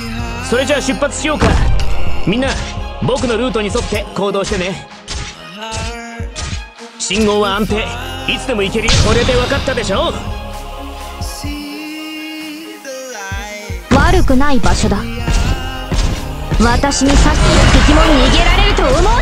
それじゃあ出発しようか。みんな僕のルートに沿って行動してね。信号は安定、いつでも行けるよ。これで分かったでしょ。 悪くない場所だ。私にさっきの敵も逃げられると思うな。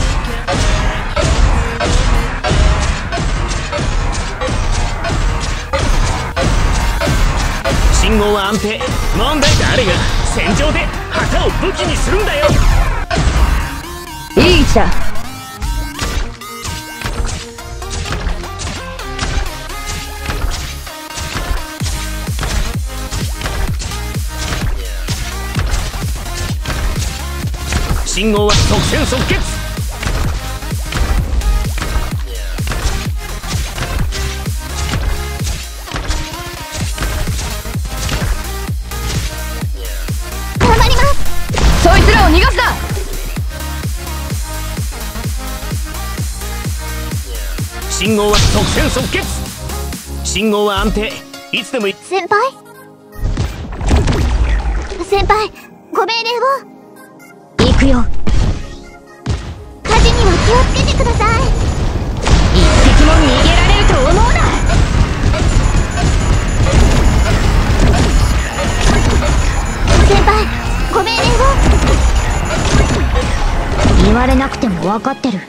信号は安定。問題。誰が戦場で旗を武器にするんだよ。 いい位置だ。 信号は即戦即決。 頑張ります。そいつらを逃がすな。 信号は即戦即決。信号は安定、いつでも。 先輩ご命令を。行くよ。火事には気をつけてください。一滴も逃げられると思うな。先輩ご命令を。言われなくても分かってる。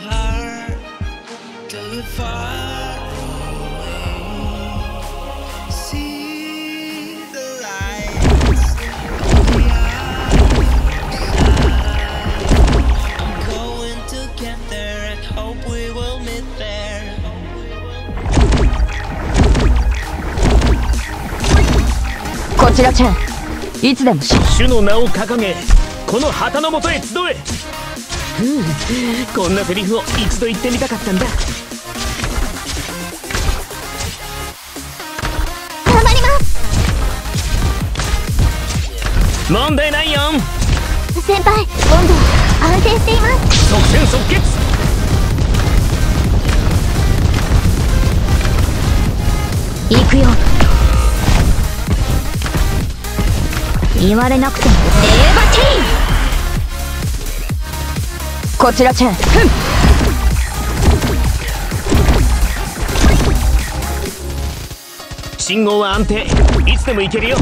こちらチェン、いつでも主の名を掲げ、この旗のもとへ集え。こんなセリフを一度言ってみたかったんだ。 頑張ります。 問題ないよ。 先輩、温度安定しています。 即戦即決。 行くよ。言われなくても。エーバティー。こちらチェン。 信号は安定、いつでも行けるよ。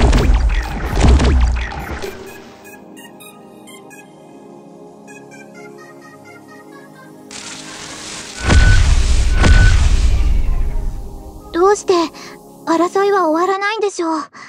どうして争いは終わらないんでしょう。